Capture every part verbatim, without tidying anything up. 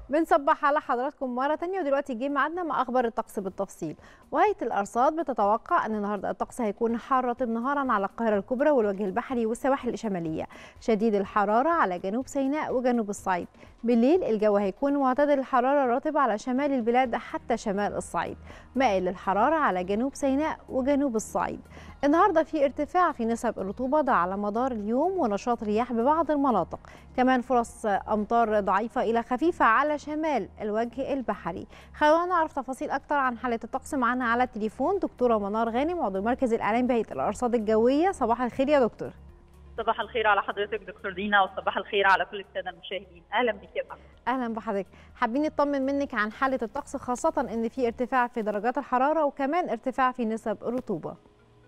بنصبح على حضراتكم مرة تانية، ودلوقتي جه ميعادنا مع أخبار الطقس بالتفصيل. وهيئة الأرصاد بتتوقع أن النهارده الطقس هيكون حار رطب نهارا على القاهرة الكبرى والوجه البحري والسواحل الشمالية، شديد الحرارة على جنوب سيناء وجنوب الصعيد. بالليل الجو هيكون معتدل الحرارة رطب على شمال البلاد حتى شمال الصعيد، مائل للحرارة على جنوب سيناء وجنوب الصعيد. النهارده في ارتفاع في نسب الرطوبة ده على مدار اليوم ونشاط رياح ببعض المناطق، كمان فرص أمطار ضعيفة إلى خفيفة على شمال الوجه البحري. خلونا نعرف تفاصيل أكتر عن حالة الطقس. معانا على التليفون دكتورة منار غانم، عضو مركز الإعلام بهيئة الأرصاد الجوية. صباح الخير يا دكتور. صباح الخير على حضرتك دكتور دينا، وصباح الخير على كل الساده المشاهدين. اهلا بك يا فندم. اهلا بحضرتك. حابين نطمن منك عن حاله الطقس، خاصه ان في ارتفاع في درجات الحراره وكمان ارتفاع في نسب الرطوبه.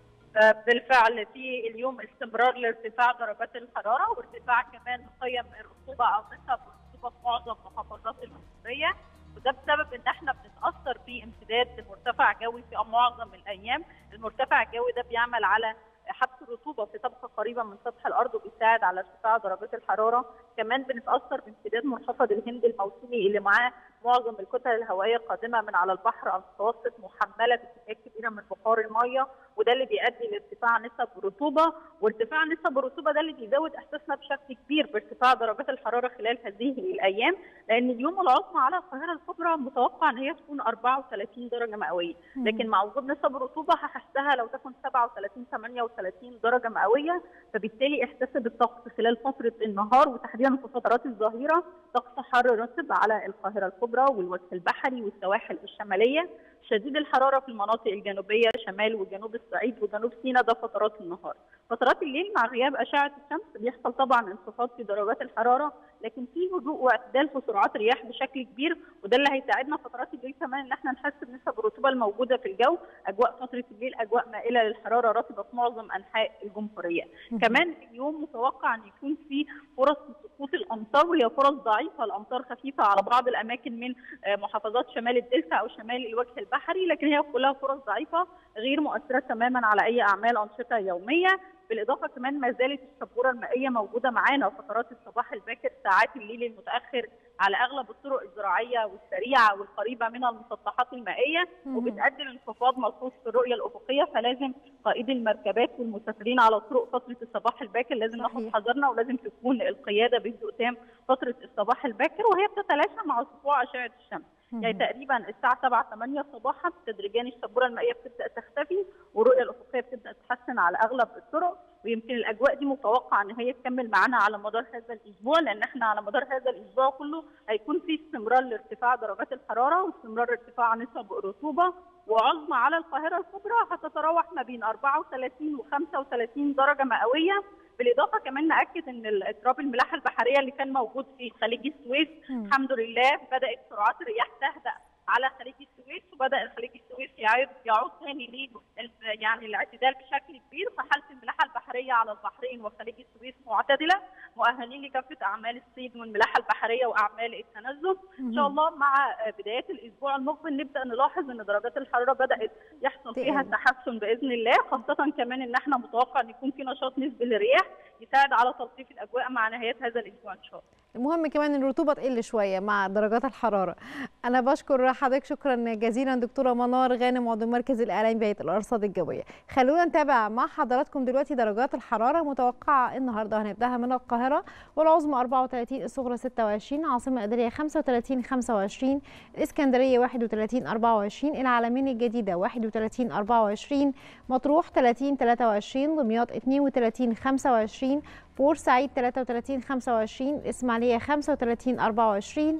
بالفعل في اليوم استمرار لارتفاع درجات الحراره وارتفاع كمان قيم الرطوبه او نسب الرطوبه في معظم محافظات الجمهوريه، وده بسبب ان احنا بنتاثر بامتداد مرتفع جوي في معظم الايام. المرتفع الجوي ده بيعمل على حبس الرطوبه في طبقه قريبه من سطح الارض وبيساعد على ارتفاع درجات الحراره. كمان بنتاثر بامتداد منخفض الهند الموسمي اللي معاه معظم الكتل الهوائيه القادمه من على البحر المتوسط محمله بكميات كبيره من بخار الميه، وده اللي بيؤدي لارتفاع نسب الرطوبه، وارتفاع نسب الرطوبه ده اللي بيزود احساسنا بشكل كبير بارتفاع درجات الحراره خلال هذه الايام، لان اليوم العظمى على القاهره الكبرى متوقع ان هي تكون أربعة وثلاثين درجه مئويه، لكن مع وجود نسب الرطوبه هحسها لو تكون سبعة وثلاثين ثمانية وثلاثين درجه مئويه، فبالتالي احساس بالطقس خلال فتره النهار وتحديدا في فترات الظهيره طقس حر رطب على القاهره الكبرى والوجه البحري والسواحل الشماليه، شديد الحراره في المناطق الجنوبيه شمال وجنوب الصعيد وجنوب سيناء ده فترات النهار. فترات الليل مع غياب اشعه الشمس بيحصل طبعا انخفاض في درجات الحراره، لكن في هدوء واعتدال في سرعات الرياح بشكل كبير، وده اللي هيساعدنا فترات الليل كمان ان احنا نحس بنسب الرطوبه الموجوده في الجو. اجواء فتره الليل اجواء مائله للحراره رطبه في معظم انحاء الجمهوريه. كمان اليوم متوقع ان يكون في فرص سقوط الامطار، وهي فرص ضعيفه، الامطار خفيفه على بعض الاماكن من محافظات شمال الدلتا او شمال الوجه البحري، لكن هي كلها فرص ضعيفه غير مؤثره تماما على اي اعمال انشطه يوميه. بالاضافه كمان ما زالت الشبوره المائيه موجوده معانا فترات الصباح الباكر ساعات الليل المتاخر على اغلب الطرق الزراعيه والسريعه والقريبه من المسطحات المائيه، وبتؤدي لانخفاض ملحوظ في الرؤيه الافقيه، فلازم قائدي المركبات والمسافرين على الطرق فتره الصباح الباكر لازم ناخد حذرنا، ولازم تكون القياده بهدوء تام فتره الصباح الباكر، وهي بتتلاشى مع سطوع اشعه الشمس. يعني تقريبا الساعه سبعة ثمانية صباحا تدريجيا الشبوره المائيه بتبدا تختفي والرؤيه الافقيه بتبدا تتحسن على اغلب الطرق، ويمكن الاجواء دي متوقع ان هي تكمل معانا على مدار هذا الاسبوع، لان احنا على مدار هذا الاسبوع كله هيكون في استمرار لارتفاع درجات الحراره واستمرار ارتفاع نسب الرطوبه، وعظمى على القاهره الكبرى هتتراوح ما بين أربعة وثلاثين وخمسة وثلاثين درجه مئويه. بالاضافه كمان ناكد ان اضطراب الملاحه البحريه اللي كان موجود في خليج السويس الحمد لله بدات سرعات الرياح تهدأ على خليج السويس، وبدا خليج السويس يعود يعود ثاني ل يعني الاعتدال بشكل كبير، فحاله الملاحه البحريه على البحرين وخليج السويس معتدله، مؤهلين لكافه اعمال الصيد والملاحه البحريه واعمال التنزل. ان شاء الله مع بدايات الاسبوع المقبل نبدا نلاحظ ان درجات الحراره بدات يحصل فيها تحسن باذن الله، خاصه كمان ان احنا متوقع ان يكون في نشاط نسبي للرياح يساعد على تلطيف الاجواء مع نهايه هذا الاسبوع ان شاء الله. المهم كمان ان الرطوبه تقل شويه مع درجات الحراره. انا بشكر حضرتك شكرا جزيلا دكتوره منار غانم، عضو مركز الاعلام بهيئه الارصاد الجويه. خلونا نتابع مع حضراتكم دلوقتي درجات الحراره متوقعه النهارده. هنبداها من القاهره والعظمى أربعة وثلاثين، الصغرى ستة وعشرين، عاصمه اداريه خمسة وثلاثين خمسة وعشرين، الاسكندريه واحد وثلاثين أربعة وعشرين، العلمين الجديده واحد وثلاثين أربعة وعشرين، مطروح ثلاثين ثلاثة وعشرين، دمياط اثنين وثلاثين خمسة وعشرين، بورسعيد ثلاثة وثلاثين خمسة وعشرين، إسماعيلية خمسة وثلاثين أربعة وعشرين،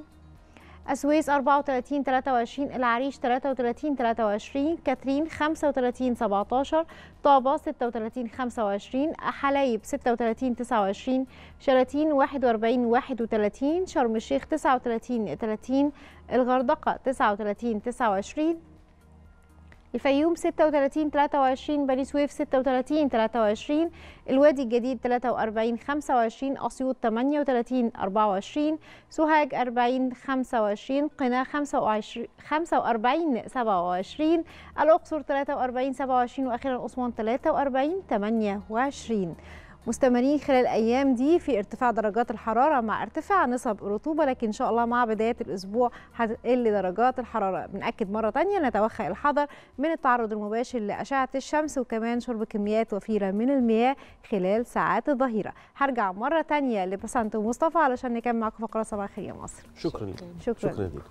السويس أربعة وثلاثين ثلاثة وعشرين، العريش ثلاثة وثلاثين ثلاثة وعشرين، كاترين خمسة وثلاثين سبعة عشر، طابة ستة وثلاثين خمسة وعشرين، حلايب ستة وثلاثين تسعة وعشرين، شلاتين واحد وأربعين واحد وثلاثين، شرم الشيخ تسعة وثلاثين ثلاثين، الغردقة تسعة وثلاثين تسعة وعشرين، الفيوم ستة وثلاثين ثلاثة وعشرين، بني سويف ستة وثلاثين ثلاثة وعشرين، الوادي الجديد ثلاثة وأربعين خمسة وعشرين، أسيوط ثمانية وثلاثين أربعة وعشرين، سوهاج أربعين خمسة وعشرين، قنا خمسة وأربعين سبعة وعشرين، الأقصر ثلاثة وأربعين سبعة وعشرين، وأخيرا أسوان ثلاثة وأربعين ثمانية وعشرين. مستمرين خلال الايام دي في ارتفاع درجات الحراره مع ارتفاع نسب الرطوبه، لكن ان شاء الله مع بدايه الاسبوع هتقل درجات الحراره. بنأكد مره ثانيه نتوخى الحذر من التعرض المباشر لاشعه الشمس، وكمان شرب كميات وفيره من المياه خلال ساعات الظهيره. هرجع مره ثانيه لبسنت ومصطفى علشان نكمل معاكم فقره صباح الخير يا مصر. شكرا شكرا, شكرا.